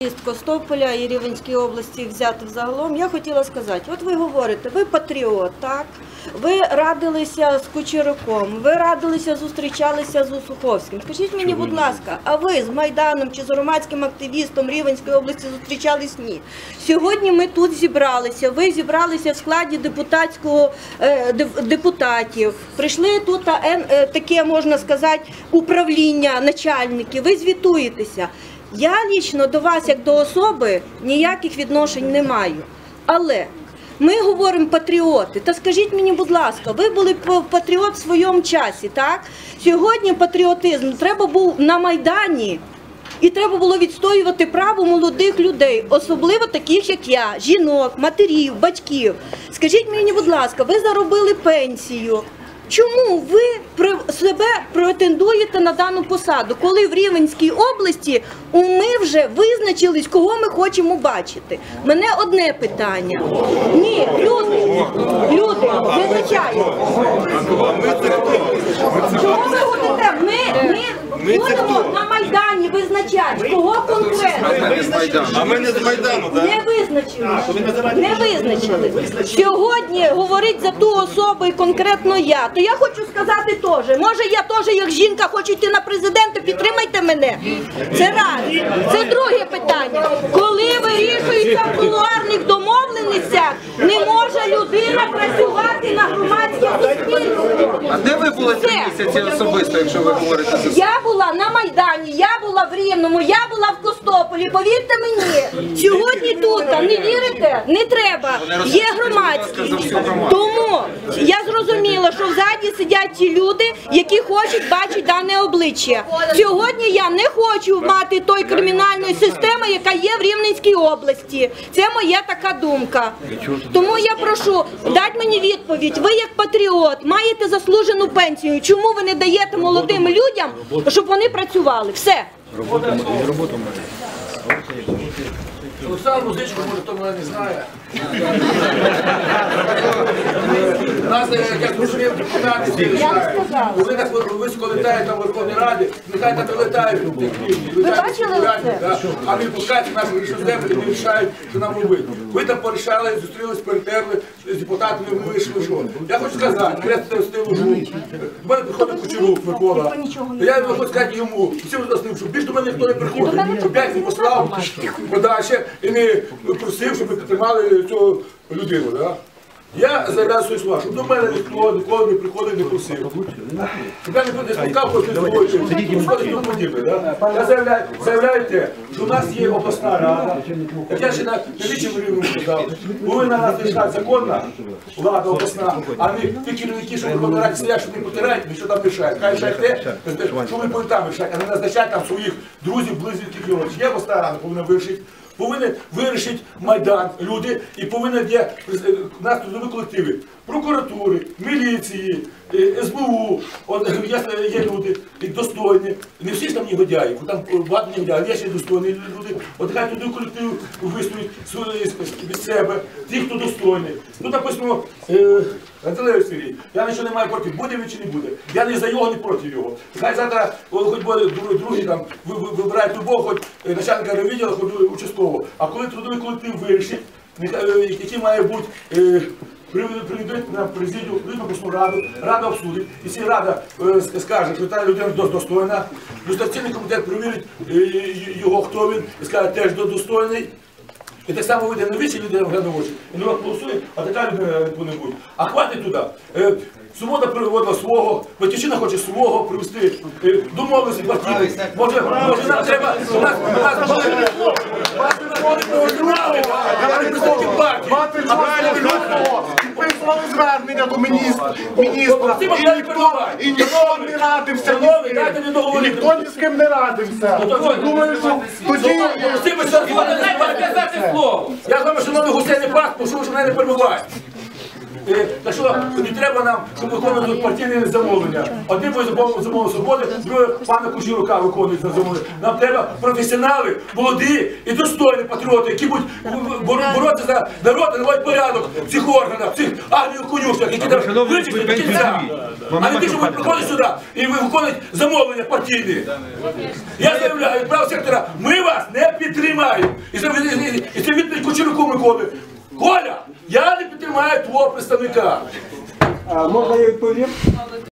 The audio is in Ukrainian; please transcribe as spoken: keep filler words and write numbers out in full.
Костополя і Рівненської області взяти взагалом, я хотіла сказати, от ви говорите, ви патріот, так? Ви радилися з Кучеруком, ви радилися, зустрічалися з Осуховським. Скажіть мені, будь ласка, а ви з Майданом чи з громадським активістом Рівненської області зустрічались? Ні. Сьогодні ми тут зібралися, ви зібралися в складі депутатського, е, депутатів, прийшли тут е, таке, можна сказати, управління, начальники, ви звітуєтеся. Я лічно до вас, як до особи, ніяких відношень не маю. Але ми говоримо патріоти. Та скажіть мені, будь ласка, ви були патріот в своєму часі, так? Сьогодні патріотизм треба був на Майдані. І треба було відстоювати право молодих людей, особливо таких, як я, жінок, матерів, батьків. Скажіть мені, будь ласка, ви заробили пенсію. Чому ви себе претендуєте на дану посаду, коли в Рівненській області ми вже визначились, кого ми хочемо бачити? Мене одне питання. Ні, люди, люди, визначають. Чого ви говорите? Ми, ми будемо на Майдані визначати, кого конкретно. А ми не з Майдану, так? Не визначили. Не визначили. Сьогодні говорить за ту особу і конкретно я. То я хочу сказати теж, може я теж як жінка хочу йти на президента, підтримайте мене. Це раз. Це друге питання. Коли вирішується в кулуарних домовленостях, не може людина працювати на громадське суспільство. А де ви були три місяці особисто, якщо ви говорите за це? Я була на Майдані, я була в Рівному, я була в Костополі, повірте мені. Сьогодні тут, не вірите? Не треба. Є громадськість. Тому я зрозуміла, що взаді сидять ті люди, які хочуть бачити дане обличчя. Сьогодні я не хочу мати той кримінальної системи, яка є в Рівненській області. Це моя така думка. Тому я прошу, дати мені відповідь. Ви як патріот маєте заслужену пенсію. Чому ви не даєте молодим людям, щоб вони працювали? Все. Роботу має. Олександр Музичко, може, хто мене не знає. У нас, як розумів, депутати, вони так високо літають там в Верховній Раді, нехай там і літають. Ви бачили це? А не пускають нас в землю і не рішають, що нам робити. Ви там порішали, зустрілись, перетерли з депутатами, ми вийшли, що. Я хочу сказати, я це стилу живу. В мене приходить Кучерук, Микола. Я хочу сказати йому, всім з що більш до мене ніхто не приходить, щоб я їх не послав подальше і не просив, щоб ми підтримали цю людину. Да? Я заявляю свої слова, щоб до мене ніхто ніколи не приходив, не просив. Щоб я не спілкав, хоч не збоїти, і тому подібне. Да? Я заявляю, заявляю те, що у нас є обласна рада, як я ще на вічому рівні сказав, повинна нас рішати законна влада обласна, а не ті керівники, що в Раді сидять, що не потирають, і що там рішають. Хай рішають те, що ви будете там рішати, а не назначають там своїх друзів, близьких його. Є обласна рада, повинна вирішити. Повинні вирішити Майдан, люди, і повинні є у нас трудові колективи, прокуратури, міліції, ес бе у, от, є люди достойні, не всі ж там негодяї, там багато негодяїв, є ще достойні люди, от хай трудові колективи вистоять від себе, ті, хто достойні. Тут написано, Антилевич Сергій, я нічого не маю проти, буде він чи не буде, я не за його, не проти його. Хай завтра, хоч буде другі там, вибирають любого, хоч начальника райвідділу, хоч участкового. А коли трудовий колектив вирішить, який має бути, приведуть на президію, приведуть на обласну раду, рада обсудить. Якщо рада скаже, що та людина достойна, люстраційний комітет перевірить його, хто він, і скаже, теж достойний. І так само вийде на вічі людина в очі, і народ голосує, а така людина не буде. А хватить туди. Свобода приводила свого, Батьківщина хоче свого привезти, домовилися партії. Може, може нам треба, у нас, у нас буде, підписували звернення до міністра, і ніхто не радився, і ніхто ні з ким не радився. Думаю, що тоді... Я з вами, шановний гостей, не пас, прошу, що мене не перебувають. Так що не треба нам, щоб виконувати партійне замовлення. Одні буде замовлення свободи, друге пана Кучерука виконують за замовлення. Нам треба професіонали, молоді і достойні патріоти, які будуть боротися за народ і наводять порядок в цих органах, в цих агріоконюшнях, які там вичистять до кінця. а не ті, що ви приходите сюди і ви виконуєте замовлення партійні. Я заявляю від правого сектора, ми вас не підтримаємо. І це, і, і це відповідь Кучеруку Миколи. Коля, я не підтримаю твого представника. Можна я відповім?